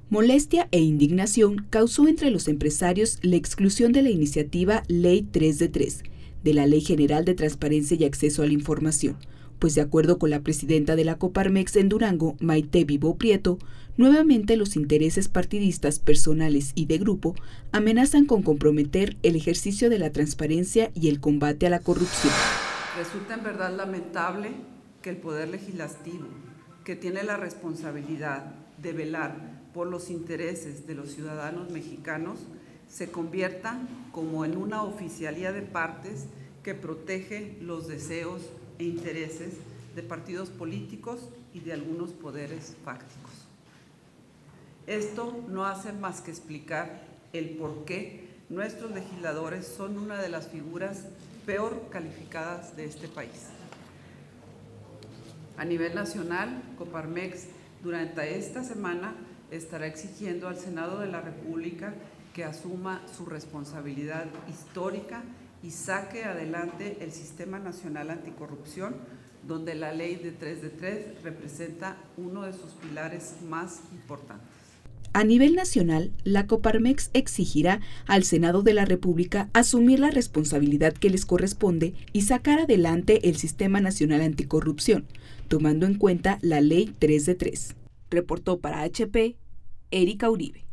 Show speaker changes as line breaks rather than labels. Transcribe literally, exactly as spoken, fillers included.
Molestia e indignación causó entre los empresarios la exclusión de la iniciativa Ley tres de tres, de la Ley General de Transparencia y Acceso a la Información, pues de acuerdo con la presidenta de la Coparmex en Durango, Maite Vivo Prieto, nuevamente los intereses partidistas personales y de grupo amenazan con comprometer el ejercicio de la transparencia y el combate a la corrupción.
Resulta en verdad lamentable que el Poder Legislativo, que tiene la responsabilidad de velar por los intereses de los ciudadanos mexicanos, se convierta como en una oficialía de partes que protege los deseos e intereses de partidos políticos y de algunos poderes fácticos. Esto no hace más que explicar el por qué nuestros legisladores son una de las figuras peor calificadas de este país. A nivel nacional, Coparmex durante esta semana estará exigiendo al Senado de la República que asuma su responsabilidad histórica y saque adelante el Sistema Nacional Anticorrupción, donde la Ley de tres de tres representa uno de sus pilares más importantes.
A nivel nacional, la Coparmex exigirá al Senado de la República asumir la responsabilidad que les corresponde y sacar adelante el Sistema Nacional Anticorrupción, tomando en cuenta la Ley tres de tres. Reportó para H P, Erika Uribe.